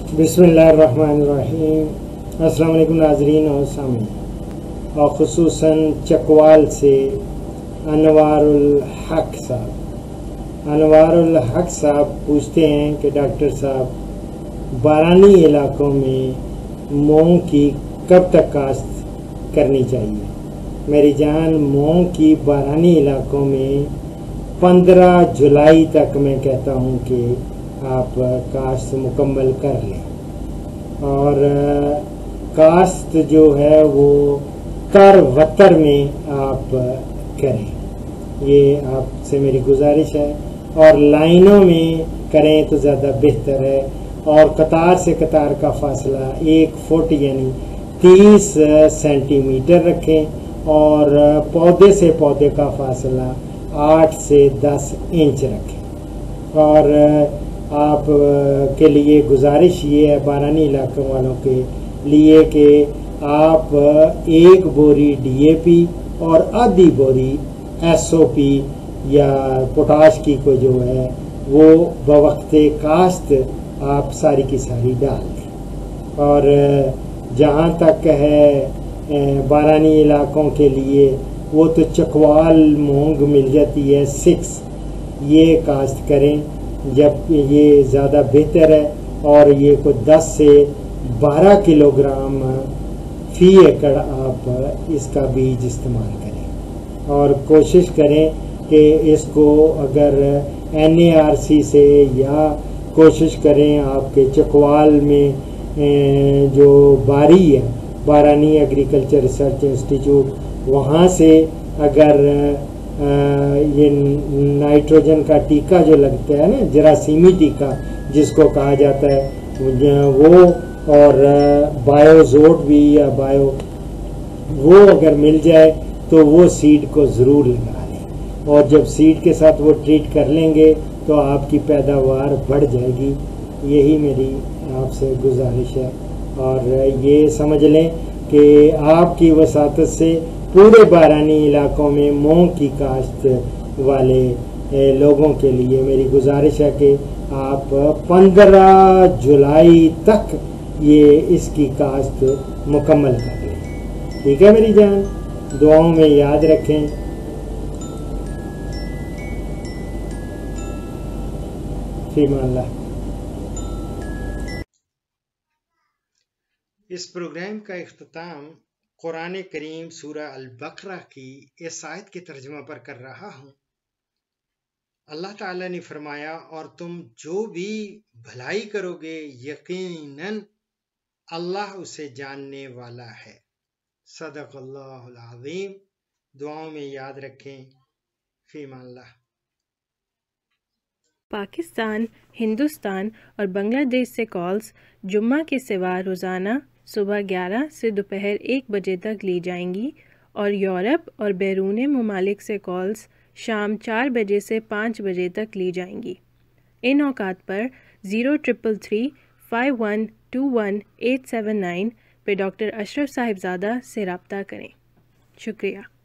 बिस्मिल्लाहिर्रहमानिर्रहीम। अस्सलाम वालेकुम नाज़रीन और सामीन, और ख़ुसूसन चकवाल से अनवारुल हक साहब पूछते हैं कि डॉक्टर साहब, बारानी इलाकों में मूंग की कब तक काश्त करनी चाहिए? मेरी जान, मूंग की बारानी इलाकों में 15 जुलाई तक मैं कहता हूँ कि आप काश्त मुकम्मल कर लें, और काश्त जो है वो तर वतर में आप करें, ये आपसे मेरी गुजारिश है। और लाइनों में करें तो ज़्यादा बेहतर है, और कतार से कतार का फासला 1 फुट यानी 30 सेंटीमीटर रखें, और पौधे से पौधे का फासला 8 से 10 इंच रखें। और आप के लिए गुजारिश ये है बारानी इलाकों वालों के लिए कि आप 1 बोरी DAP और आधी बोरी SOP या पोटाश की को जो है वो बवक्ते काश्त आप सारी की सारी डाल दें। और जहाँ तक है बारानी इलाकों के लिए, वो तो चकवाल मूंग मिल जाती है 6, ये काश्त करें जब ये ज़्यादा बेहतर है, और ये को 10 से 12 किलोग्राम फी एकड़ आप इसका बीज इस्तेमाल करें। और कोशिश करें कि इसको अगर NARC से, या कोशिश करें आपके चकवाल में जो बारी है, बारानी एग्रीकल्चर रिसर्च इंस्टीट्यूट, वहाँ से अगर ये नाइट्रोजन का टीका जो लगता है ना, जरासीमी टीका जिसको कहा जाता है, वो और बायोजोट भी या वो अगर मिल जाए तो वो सीड को ज़रूर लगा लें, और जब सीड के साथ वो ट्रीट कर लेंगे तो आपकी पैदावार बढ़ जाएगी। यही मेरी आपसे गुजारिश है। और ये समझ लें कि आपकी वसातत से पूरे बारानी इलाकों में मूंग की काश्त वाले लोगों के लिए मेरी गुजारिश है कि आप 15 जुलाई तक ये इसकी काश्त मुकम्मल कर लें। ठीक है मेरी जान, दुआओं में याद रखें। फीमाल्लाह। इस प्रोग्राम का इख्तिताम कुरान करीम सूरह अल-बकरा की इस आयत के तर्जुमा पर कर रहा हूँ। अल्लाह ताला ने फरमाया, और तुम जो भी भलाई करोगे यकीनन अल्लाह उसे जानने वाला है। सदक़ल्लाहुल अज़ीम। दुआओं में याद रखें। फीमाल्लाह। पाकिस्तान, हिंदुस्तान और बांग्लादेश से कॉल्स जुम्मा के सिवा रोज़ाना सुबह 11 से दोपहर 1 बजे तक ली जाएंगी, और यूरोप और बैरून ममालिक से कॉल्स शाम 4 बजे से 5 बजे तक ली जाएंगी। इन औकात पर 03335121 879 पे डॉक्टर अशरफ साहिबजादा से रब्ता करें। शुक्रिया।